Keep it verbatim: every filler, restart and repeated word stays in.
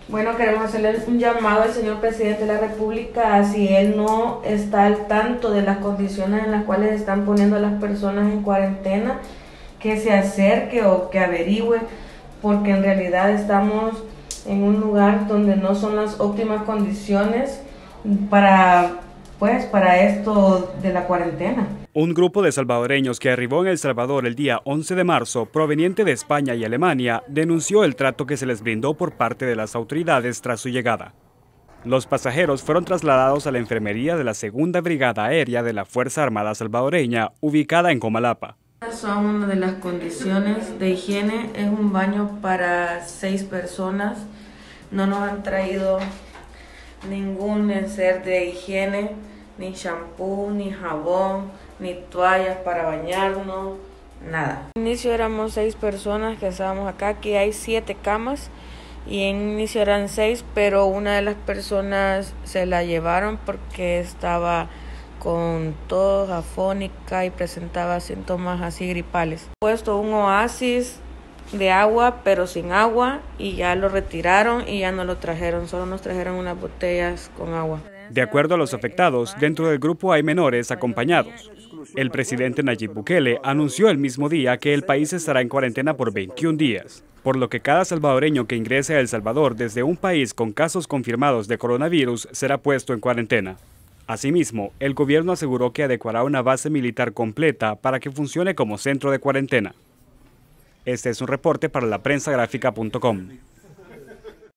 Bueno, queremos hacerle un llamado al señor presidente de la República, si él no está al tanto de las condiciones en las cuales están poniendo a las personas en cuarentena, que se acerque o que averigüe, porque en realidad estamos en un lugar donde no son las óptimas condiciones para, pues, para esto de la cuarentena. Un grupo de salvadoreños que arribó en El Salvador el día once de marzo, proveniente de España y Alemania, denunció el trato que se les brindó por parte de las autoridades tras su llegada. Los pasajeros fueron trasladados a la enfermería de la Segunda Brigada Aérea de la Fuerza Armada Salvadoreña, ubicada en Comalapa. Son una de las condiciones de higiene, es un baño para seis personas, no nos han traído ningún enser de higiene, ni shampoo, ni jabón, ni toallas para bañarnos, nada. Al inicio éramos seis personas que estábamos acá, aquí hay siete camas y en inicio eran seis, pero una de las personas se la llevaron porque estaba con tos, afónica y presentaba síntomas así gripales. Puesto un oasis de agua, pero sin agua, y ya lo retiraron y ya no lo trajeron, solo nos trajeron unas botellas con agua. De acuerdo a los afectados, dentro del grupo hay menores acompañados. El presidente Nayib Bukele anunció el mismo día que el país estará en cuarentena por veintiún días, por lo que cada salvadoreño que ingrese a El Salvador desde un país con casos confirmados de coronavirus será puesto en cuarentena. Asimismo, el gobierno aseguró que adecuará una base militar completa para que funcione como centro de cuarentena. Este es un reporte para la prensa gráfica punto com.